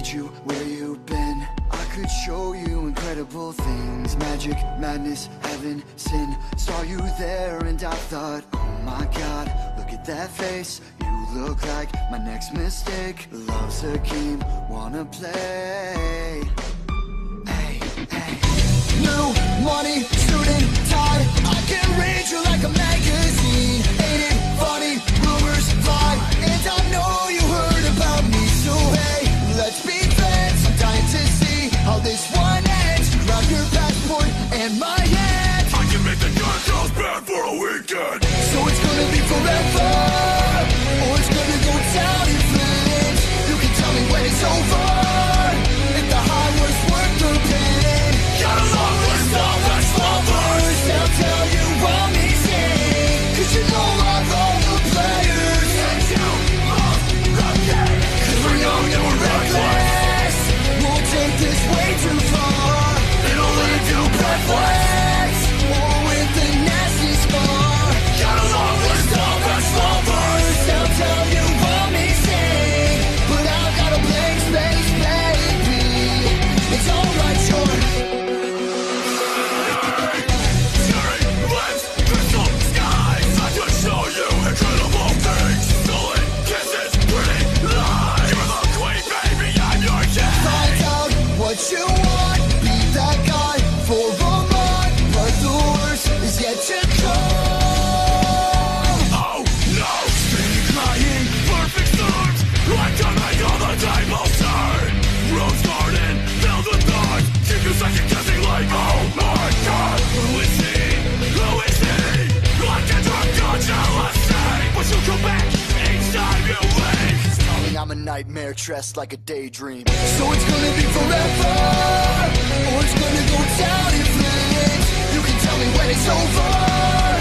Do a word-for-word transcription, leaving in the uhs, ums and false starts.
need you where you've been. I could show you incredible things. Magic, madness, heaven, sin. Saw you there and I thought, oh my god, look at that face. You look like my next mistake. Love's a game, wanna play. Hey, hey. New money, suit and tie. I can read you like a magazine. Ain't it funny? Rumors fly, and I know you heard about me. So hey, let's be friends. I'm dying to see how this one ends. Grab your passport and my hand. I can make the dark girls bad for a weekend. So it's gonna be forever, or it's gonna go down in flames. You can tell me when it's over, if the high was worth the pain. Got a long list of ex-lovers. They'll tell you I'm easy, cause you know I love the players. And you love the game. Cause we're young and we're reckless. We'll take this way too far. It'll leave you breathless. Or with a nasty scar. Got a long list of ex-lovers. They'll tell you I'm easy, but I've got a blank space, baby. It's alright, sure. Cherry lips, crystal skies. I could show you incredible things. Stolen kisses, pretty lies. You're the queen, baby, I'm your king. Find out what you want, be that guy for a month, but the worst is yet to come. Oh no, speak lying, perfect storms. I can make all the tables turn. Rose garden, filled with thorns. Keep you second guessing like, oh my god. Who is he? Who is he? Like a drunk on jealousy. But you'll come back each time you leave. Tell me I'm a nightmare dressed like a daydream. So it's gonna be forever, or it's gonna go down in flames. You can tell me when it's over,